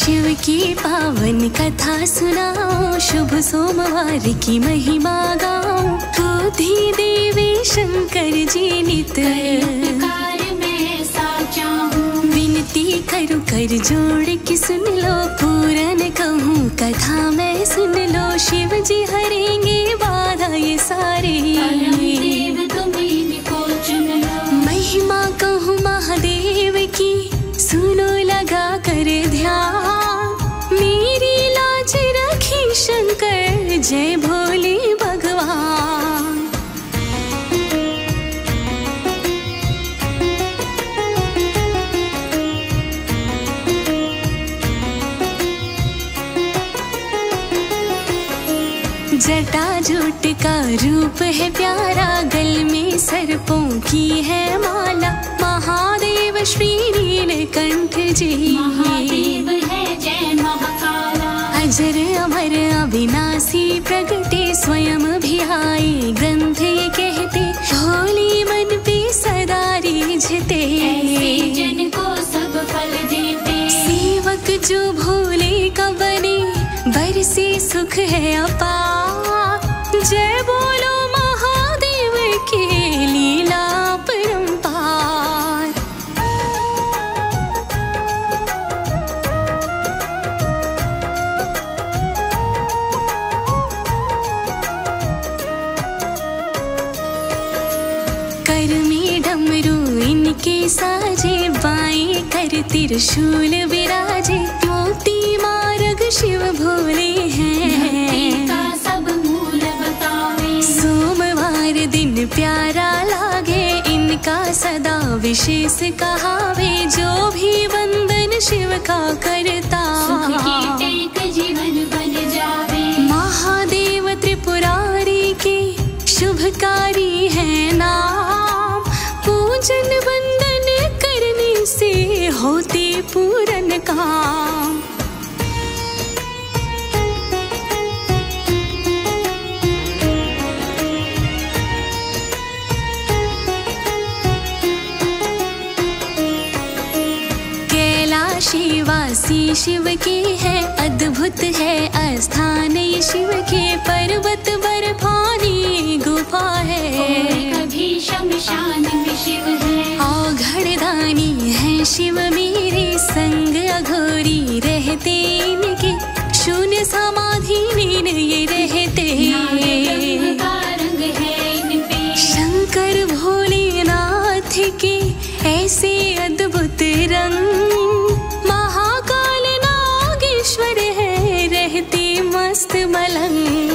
शिव की पावन कथा सुनाओ, शुभ सोमवार की महिमा गाओ। बुद्धि देवे शंकर जी नित मैं साचा हूँ। विनती करूँ कर जोड़ के सुन लो, पूरन कहूँ कथा मैं सुन लो। शिव जी हरेंगे बाधा ये सारे, महिमा कहूँ महादेव की, सुनो लगा कर ध्यान। मेरी लाज रखी शंकर, जय भोले भगवान। जटा जूट का रूप है प्यारा, गल में सर्पों की है माला। महादेव श्री नीलकंठ जी, महादेव है जय महाकाला। अजर अमर अविनाशी प्रगटे, स्वयं भी आए ग्रंथ ये कहते। भोले मन पे सदा रिझते, ऐसे जन को सब फल देते। सेवक जो भोले का बने, बरसे सुख है अपार। जय बोलो महादेव की लीला परंपार। कर में डमरू इनके साजे, बाएं कर त्रिशूल विराजे। मोती मार्ग शिव भोले हैं, का सब मूल बतावे। सोमवार दिन प्यारा लागे, इनका सदा विशेष कहावे। जो भी वंदन शिव का करता, सुख की टेक जीवन बन जावे। महादेव त्रिपुरारी के शुभकारी है नाम, पूजन वंदन करने से होते पूरन काम। कैलाशीवासी शिव के है, अद्भुत है अस्थान ये शिव के। पर्वत बर्फानी गुफा है, कभी शमशान में शिव है। औघड़दानी है शिव मेरे, संग अघोरी रहते इनके। शून्य समाधि लीन ये रहते, रंग है इन पे। शंकर भोलेनाथ के ऐसे अद्भुत रंग, महाकाल नागेश्वर है रहते मस्त मलंग।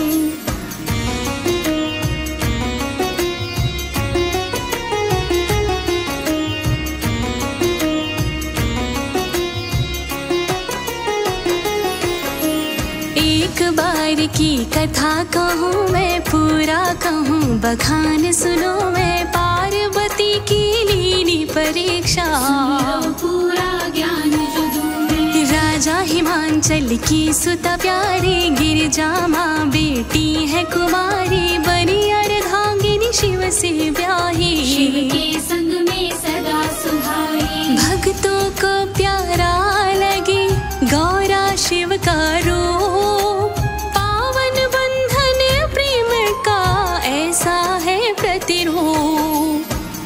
एक बार की कथा कहूँ मैं, पूरा कहूँ बखान सुनो मैं। पार्वती की लीनी परीक्षा, पूरा ज्ञान जो दूँ। राजा हिमांचल की सुता प्यारी, गिरिजा माँ बेटी है कुमारी। बनी अर्धांगिनी शिव से ब्याही, शिव के संग में सदा सुहाई। भक्तों को प्यारा लगे गौरा शिव का रूप, पावन बंधन प्रेम का ऐसा है प्रतिरूप।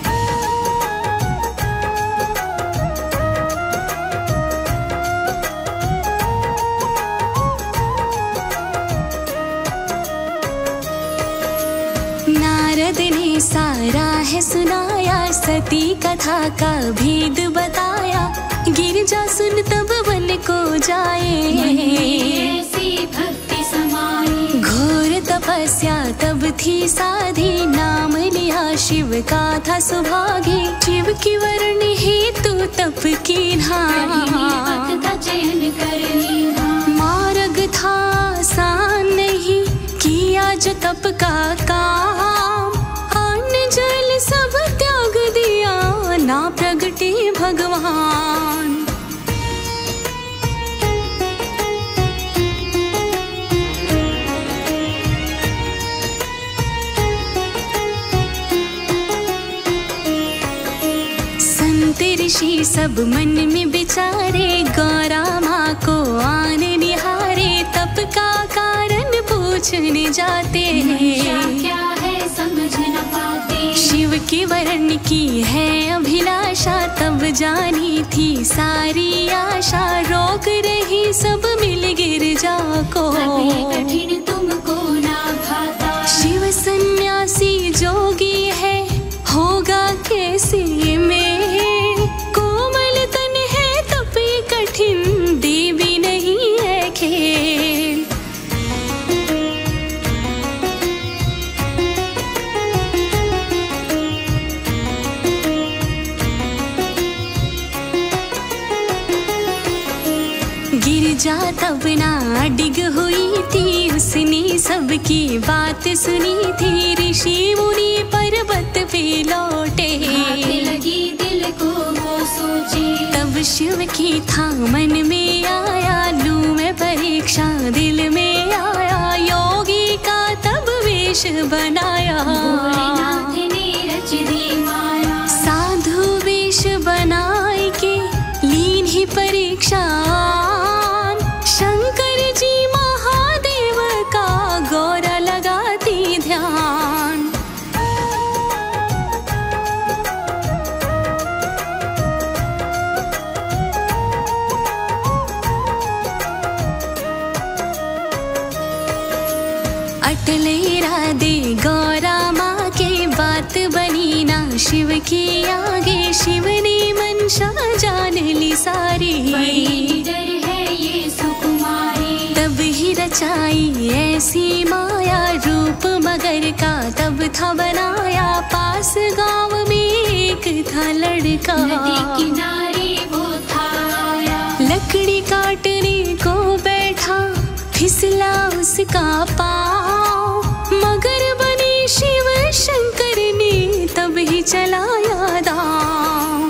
नारद ने सारा है सुनाया, सती कथा का भेद बताया। गिरजा सुन तब वन को जाए, ऐसी भक्ति समाई। घोर तपस्या तब थी साधी, नाम लिया शिव का था सुभागी। शिव की वर्ण हेतु तप की धाम, का चयन कर लिया। मार्ग था आसान नहीं, किया जो तप का काम। अन्न जल सब त्याग दिया, ना प्रगटे भगवान। संत ऋषि सब मन में विचारे, गौरा माँ को आन निहारे, तप का कारण पूछने जाते हैं। क्या है समझ न पाते, शिव के वरण की है अभिलाषा, तब जानी थी सारी आशा, रोक रही सब मिल गिरजा को, कठिन तुमको ना भाता। शिव सन्यासी जोगी है, होगा कैसे में, कोमल तन है तपे कठिन, देवी नहीं है खेल। गिरजा तब ना डिग हुई थी, उसने सबकी बात सुनी थी, ऋषि मुनि पर्वत पे लौटे, लगी दिल को वो सोचे, तब शिव की था मन में आया, लूं मैं परीक्षा दिल में आया, योगी का तब वेश बनाया, भोलेनाथ ने रच दी माया, साधु वेश बनाए के लीन ही परीक्षा, शंकर जी महादेव का गौरा लगाती ध्यान। अटल इरादे गौरा माँ के, बात बनी ना शिव के आगे, शिव ने मंशा जान ली सारी, निडर है ये सुकुमारी, तब ही रचाई ऐसी माया, रूप मगर का तब था बनाया, पास गांव में एक था लड़का, नदी किनारे वो था आया, लकड़ी काटने को बैठा, फिसला उसका पाँव, मगर बने शिव शंकर ने तब ही चलाया दांव।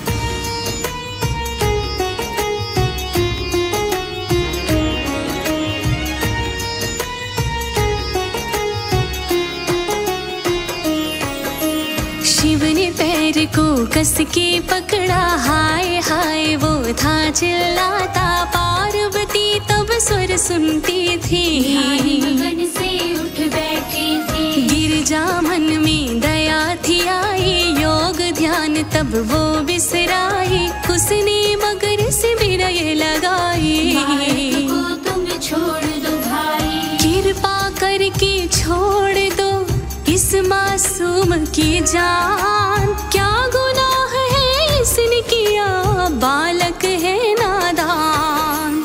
शिव ने पैर को कस के पकड़ा, हाय हाय वो था चिल्लाता, पार्वती तब स्वर सुनती थी, गगन से उठ बैठी थी, गिरजा मन में दया थी आई, योग ध्यान तब वो बिसराई, उसने मगर से विनय लगाई, भारत को तुम छोड़ दो भाई, कृपा करके छोड़ दो इस मासूम की जान, क्या गुनाह है इसने किया, बालक है नादान।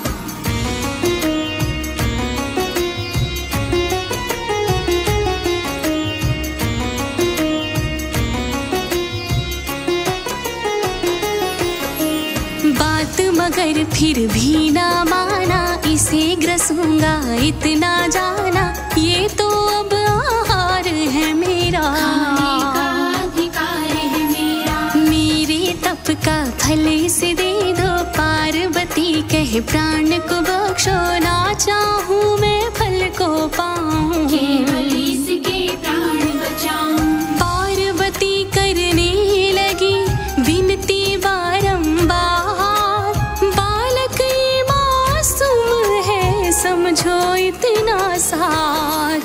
बात मगर फिर भी ना माना, इसे ग्रसूंगा इतना जाना, ये तो अब आहार है मेरा, खाने का अधिकार है मेरा, मेरे तप का फल इसे दे दो, पार्वती कहे प्राण को बख्शो, ना चाहूं मैं फल को पाऊं, केवल इसके प्राण बचाऊं, पार्वती करने लगी विनती बारंबार, बालक ये मासूम है समझो इतना सार।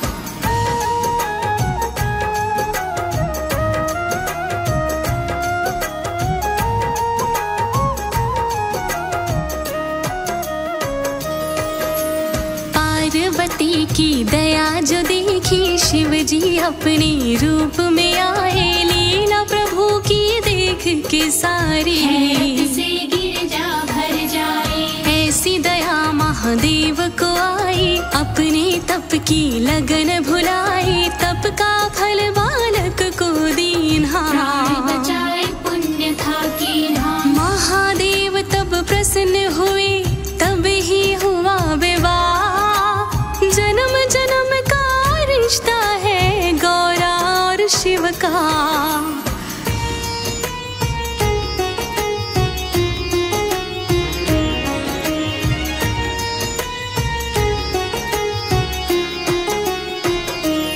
पार्वती की दया जो देखी, शिव जी अपने रूप में आए, लीला प्रभु की देख के सारी, से गिरजा भर जाए, ऐसी दया महादेव को आई, अपने तप की लगन भुलाई, तप का फल बालक को दीन्हा, बचाए पुण्य था कीन्हा, महादेव तब प्रसन्न हुए, तब ही हुआ विवाह, जन्म जन्म का रिश्ता है गौरा और शिव का।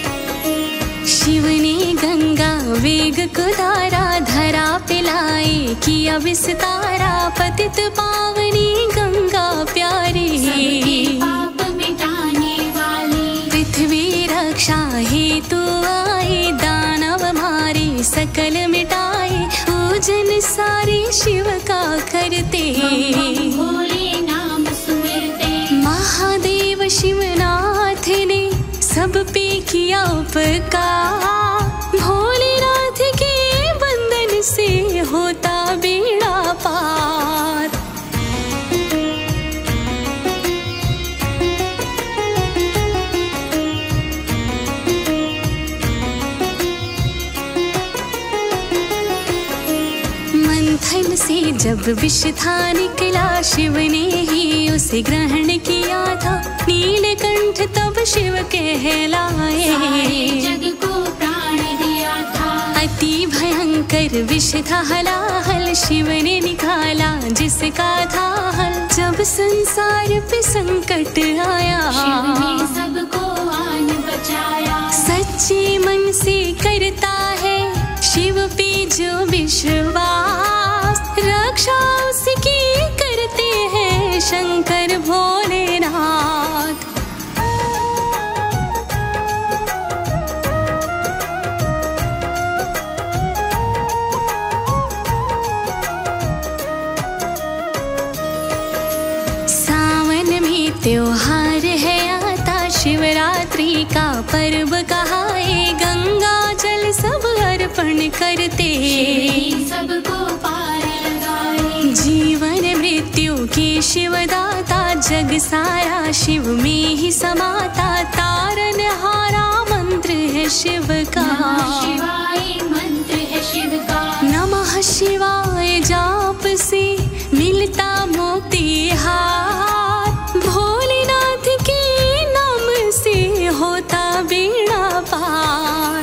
शिव ने गंगा वेग को धारा, धरा पिलाए किया विस्तारा, पतित पावनी गंगा प्यारी, सबके पाप मिटाने वाली। पृथ्वी रक्षा हेतु आई, दानव मारे सकल मिटाए, पूजन सारे शिव का करते, भोले नाम सुमिरते। महादेव शिवनाथ ने सब पे किया उपकार, भोलेनाथ के बंधन से होता बेड़ा पार। मंथन से जब विष था निकला, शिव ने ही उसे ग्रहण किया था, नीलकंठ तब शिव कहलाए, सारे जग को प्राण दिया था। अति भयंकर विष था हलाहल, शिव ने निकाला जिसका था हल, जब संसार पे संकट आया, शिव ने सबको आन बचाया। सच्चे मन से करता है शिव पे जो विश्वास, रक्षा उसकी करते हैं शंकर भोलेनाथ। सावन में त्योहार है आता, शिवरात्रि का पर्व कहाए, गंगा जल सब अर्पण करते, सबको पार लगाए। जीवन मृत्यु के शिवदाता, जग सारा शिव में ही समाता, तारन हारा मंत्र है शिव का, नमः शिवाय मंत्र है शिव का। नमः शिवाय जाप से मिलता मुक्ति हार, भोलेनाथ के नाम से होता बेड़ा पार।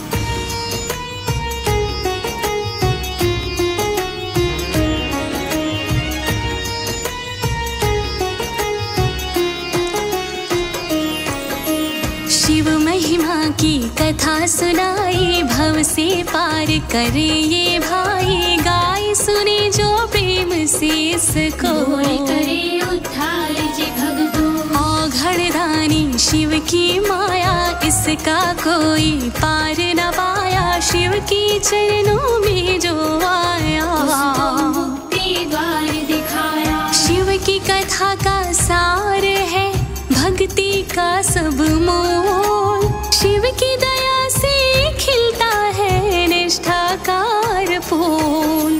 शिव महिमा की कथा सुनाई, भव से पार करे ये भाई, गाय सुने जो प्रेम से इसको, भोले करे उद्धार जे भगतों। औघड़दानी शिव की माया, इसका कोई पार न पाया, शिव के चरणों में जो आया, उसको मुक्ति द्वार दिखाया। शिव की कथा का सार है भक्ति का सब मोल, शिव की दया से खिलता है निष्ठा का फूल।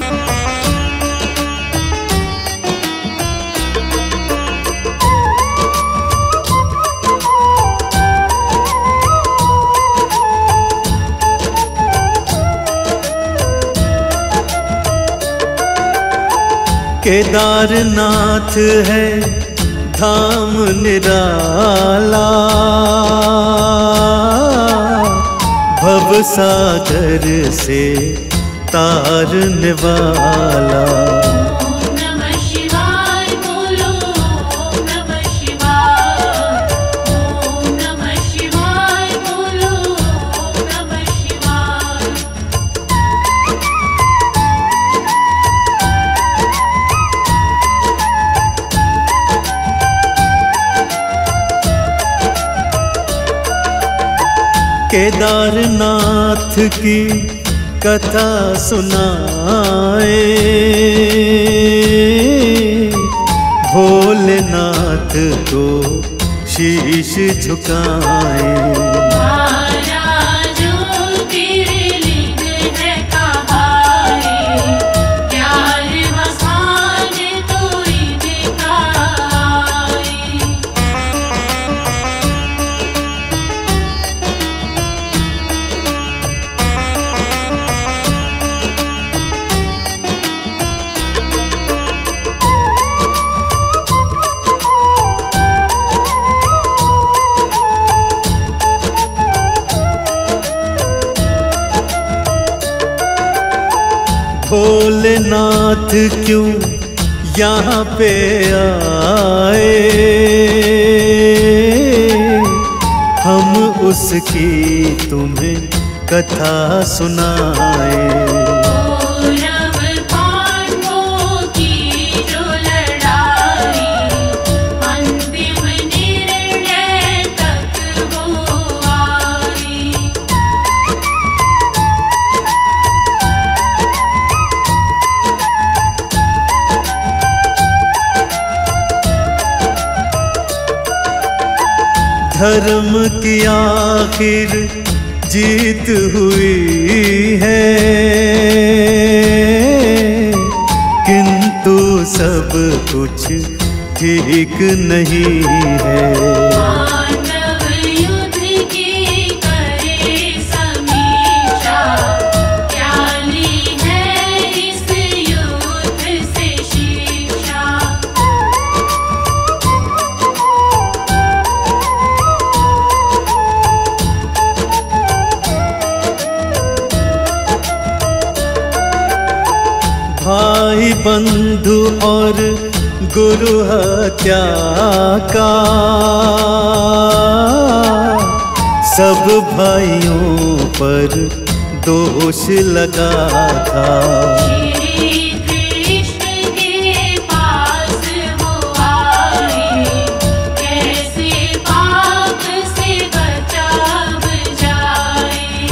केदारनाथ है धाम निराला, भवसागर से तारने वाला। ओम नमः शिवाय बोलो, ओम नमः शिवाय, ओम नमः शिवाय बोलो, ओम नमः शिवाय। केदारनाथ की कथा सुनाए, भोलेनाथ को शीश झुकाए। भोलेनाथ क्यों यहाँ पे आए, हम उसकी तुम्हें कथा सुनाए। भोरव धर्म की आखिर जीत हुई है, किंतु सब कुछ ठीक नहीं है। पांडव युद्ध की करे समीक्षा, क्या ली है इस युद्ध से शिक्षा। भाई बंधु और गुरु हत्या का सब भाइयों पर दोष लगा था। श्री कृष्ण के पास वो आए, कैसे पाप से बचाव जाए।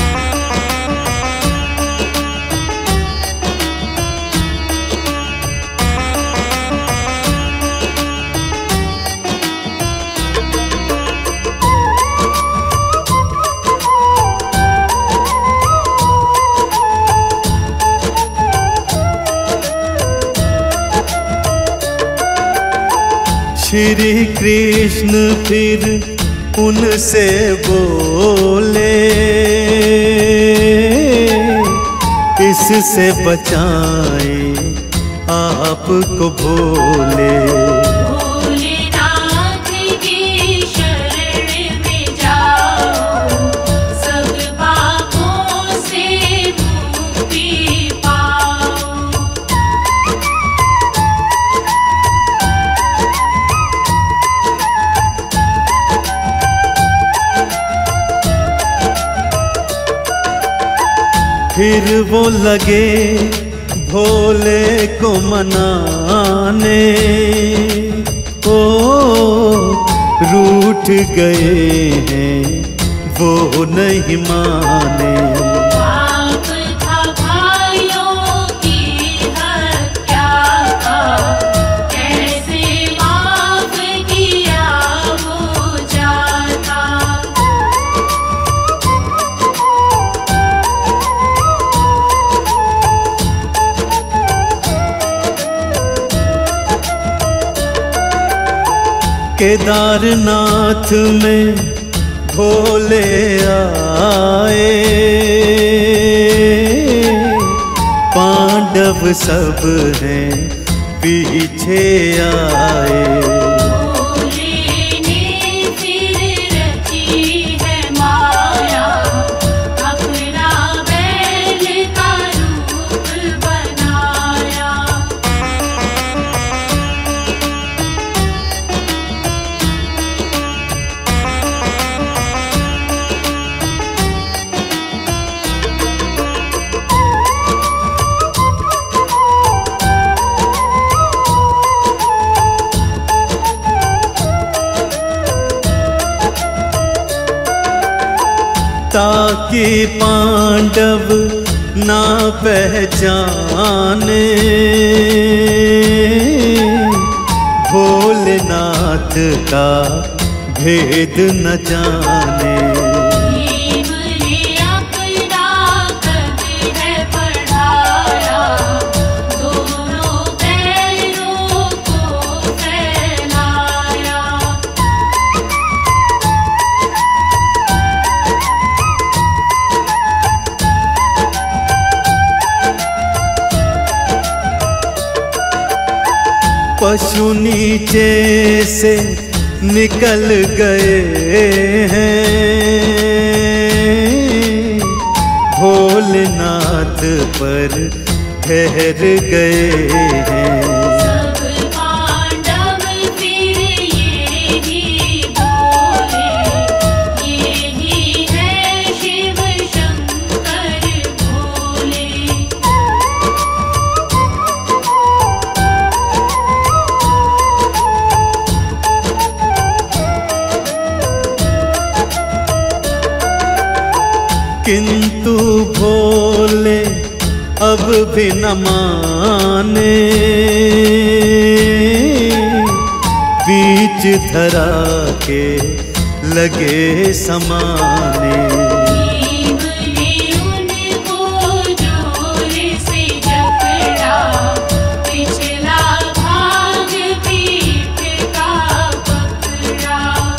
श्री कृष्ण फिर उनसे बोले, इससे बचाएं आपको भोले। भोलेनाथ की शरण में जाओ, सब पापों से मुक्ति पाओ। फिर वो लगे भोले को मनाने, ओ रूठ गए हैं वो नहीं माने। पाप था भाइयों की हत्या का, कैसे माफ किया वो जाता। केदारनाथ में भोले आए, पांडव सब हैं पीछे आए। भोले ने फिर रची है माया, अपना बैल का रूप बनाया। ताकि पांडव ना पहचाने, भोलेनाथ का भेद न जाने। भीम ने अपना कद है बढ़ाया, दोनों पैरों को फैलाया। पशु नीचे से निकल गए हैं, भोलेनाथ पर ठहर गए हैं। सब पांडव फिर ये ही बोले, ये ही है शिव शंकर भोले। किंतु भोले अब भी न माने, बीच धरा के लगे समाने। भीम ने उनको जोर से जकड़ा, पिछला भाग पीठ का पकड़ा।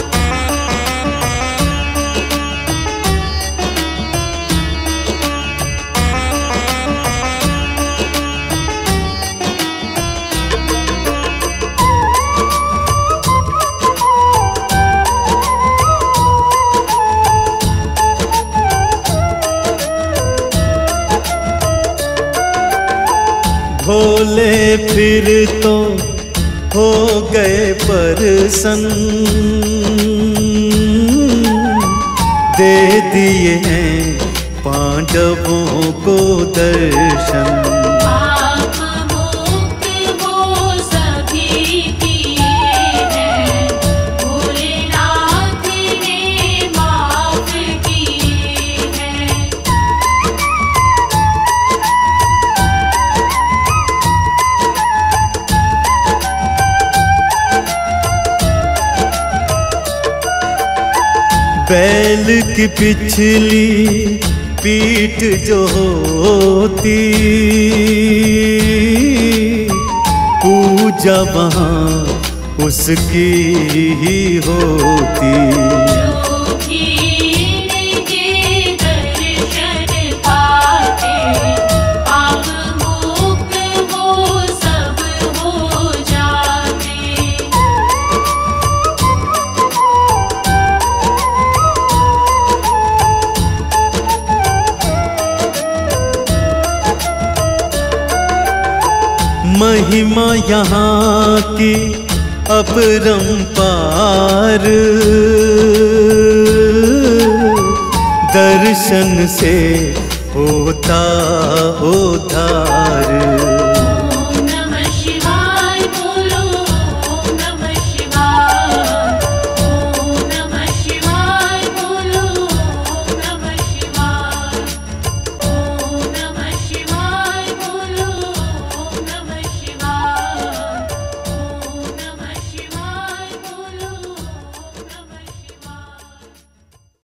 भोले फिर तो हो गए प्रसन्न, दे दिए हैं पांडवों को दर्शन। आप मुक्त वो सभी किए हैं, भोलेनाथ ने माफ किए हैं। बैल की पिछली पीठ जो होती, पूजा वहाँ उसकी ही होती। जो भी इनके दर्शन पाते, पाप मुक्त वो सब हो जाते। महिमा यहाँ की अपरंपार, दर्शन से होता उद्धार।